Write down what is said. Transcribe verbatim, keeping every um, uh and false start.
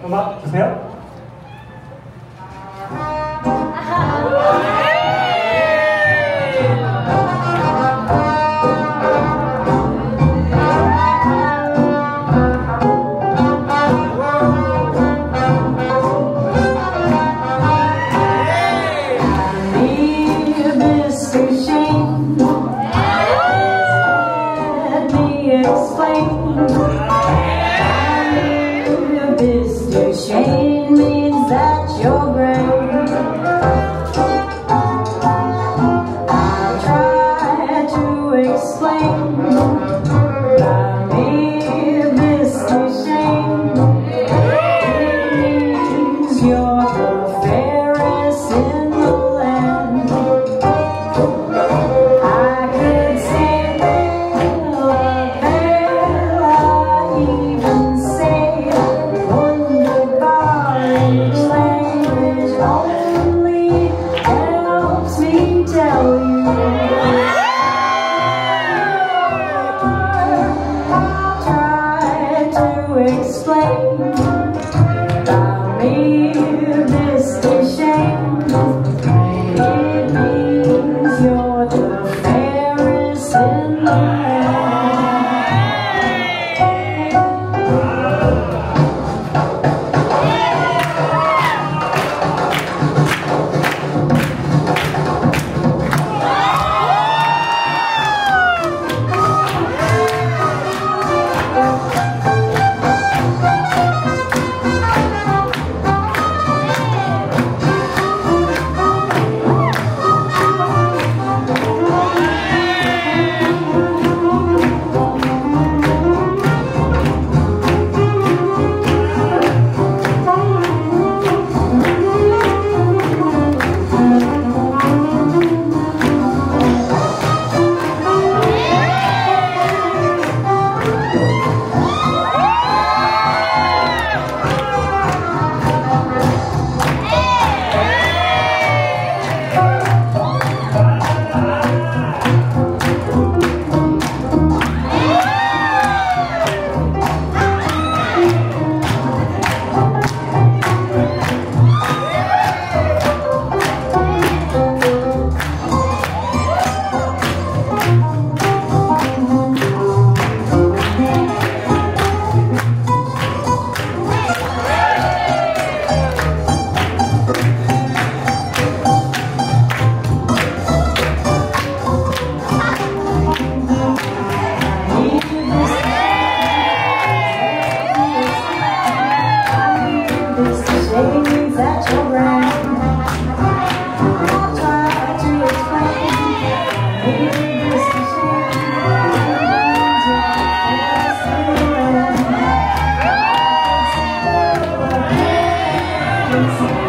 음악 주세요. Shame means that you're great. I'll try to explain. By me, Mister Shame, it means you're the fairest in the land. I could say Bella, Bella, even say language only helps me tell you. I'll try to explain. By me, Mister Shame, it means you're the fairest in the land. Thank you.